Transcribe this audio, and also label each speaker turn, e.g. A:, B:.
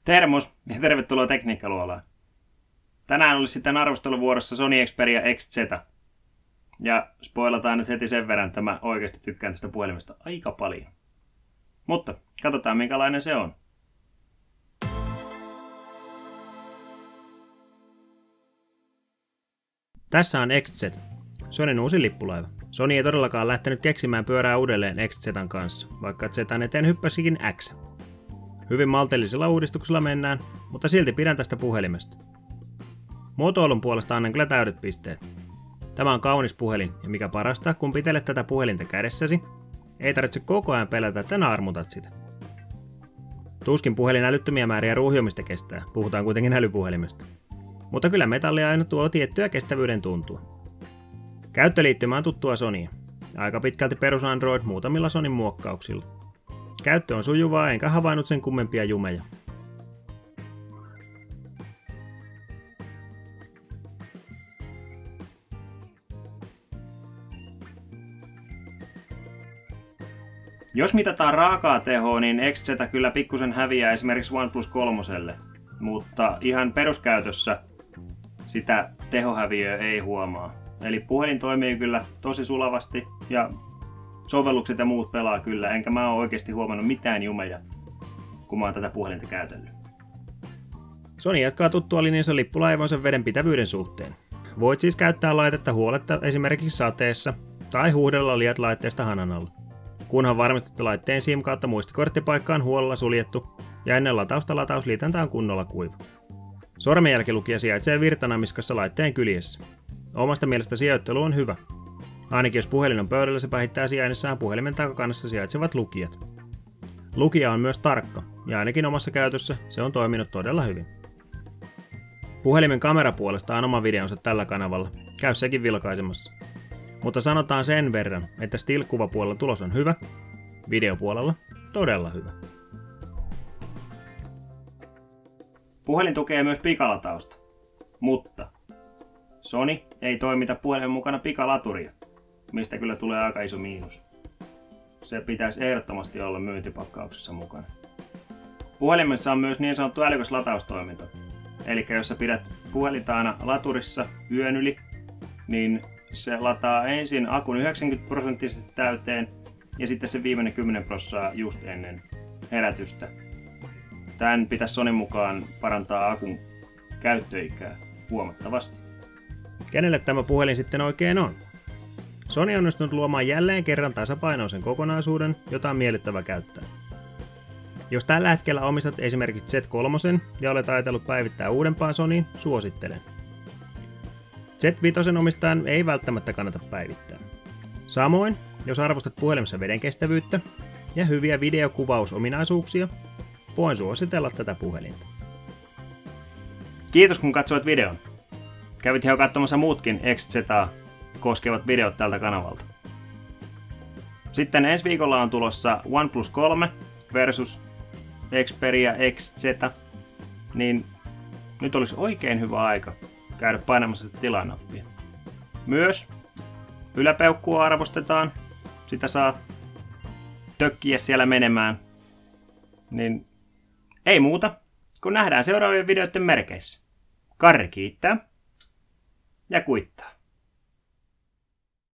A: Termos ja tervetuloa Tekniikkaluolaan. Tänään olisi sitten arvosteluvuorossa Sony Xperia XZ. Ja spoilataan nyt heti sen verran, että mä oikeasti tykkään tästä puhelimesta aika paljon. Mutta katsotaan minkälainen se on. Tässä on XZ, Sonyn uusi lippulaiva. Sony ei todellakaan lähtenyt keksimään pyörää uudelleen XZ:n kanssa, vaikka Z:n eteen hyppäsikin X. Hyvin maltillisella uudistuksella mennään, mutta silti pidän tästä puhelimesta. Muotoilun puolesta annan kyllä täydet pisteet. Tämä on kaunis puhelin, ja mikä parasta, kun pitelet tätä puhelinta kädessäsi, ei tarvitse koko ajan pelätä, että naarmutat sitä. Tuskin puhelin älyttömiä määriä ruuhiomista kestää, puhutaan kuitenkin älypuhelimesta. Mutta kyllä metallia aina tuo tiettyä kestävyyden tuntua. Käyttöliittymä on tuttua Sonya. Aika pitkälti perus Android muutamilla Sonyn muokkauksilla. Käyttö on sujuvaa, enkä havainnut sen kummempia jumeja. Jos mitataan raakaa tehoa, niin XZ kyllä pikkusen häviää esimerkiksi OnePlus 3:lle, mutta ihan peruskäytössä sitä tehohäviöä ei huomaa. Eli puhelin toimii kyllä tosi sulavasti ja sovellukset ja muut pelaa kyllä, enkä mä oo oikeasti huomannut mitään jumeja, kun mä oon tätä puhelinta käytellyt. Sony jatkaa tuttua linjansa lippulaivonsa vedenpitävyyden suhteen. Voit siis käyttää laitetta huoletta esimerkiksi sateessa tai huuhdella liat laitteesta hanan alla. Kunhan varmistat laitteen SIM kautta muistikorttipaikka on huolella suljettu ja ennen latausta latausliitäntä on kunnolla kuiva. Sormenjälkilukija sijaitsee virtanamiskassa laitteen kyljessä. Omasta mielestä sijoittelu on hyvä. Ainakin jos puhelin on pöydällä, se päihittää sijainnissaan puhelimen takakannassa sijaitsevat lukijat. Lukija on myös tarkka, ja ainakin omassa käytössä se on toiminut todella hyvin. Puhelimen kamera puolesta on oma videonsa tällä kanavalla, käy sekin vilkaisemassa. Mutta sanotaan sen verran, että still-kuvapuolella tulos on hyvä, videopuolella todella hyvä. Puhelin tukee myös pikalatausta, mutta Sony ei toimita puhelimen mukana pikalaturia, mistä kyllä tulee aika iso miinus. Se pitäisi ehdottomasti olla myyntipakkauksessa mukana. Puhelimessa on myös niin sanottu älykäs lataustoiminta. Eli jos sä pidät puhelinta aina laturissa yön yli, niin se lataa ensin akun 90% täyteen ja sitten se viimeinen 10% just ennen herätystä. Tän pitäisi Sonyn mukaan parantaa akun käyttöikää huomattavasti. Kenelle tämä puhelin sitten oikein on? Sony on onnistunut luomaan jälleen kerran tasapainoisen kokonaisuuden, jota on miellyttävä käyttää. Jos tällä hetkellä omistat esimerkiksi Z3 ja olet ajatellut päivittää uudempaan Sonyin, suosittelen. Z5 omistajan ei välttämättä kannata päivittää. Samoin, jos arvostat puhelimessa vedenkestävyyttä ja hyviä videokuvausominaisuuksia, voin suositella tätä puhelinta. Kiitos kun katsoit videon. Kävit ihan katsomassa muutkin XZ:ää koskevat videot tältä kanavalta. Sitten ensi viikolla on tulossa OnePlus 3 versus Xperia XZ, niin nyt olisi oikein hyvä aika käydä painamassa sitä tilanappia. Myös yläpeukkua arvostetaan, sitä saa tökkiä siellä menemään. Niin ei muuta, kun nähdään seuraavien videoiden merkeissä. Karri kiittää ja kuittaa.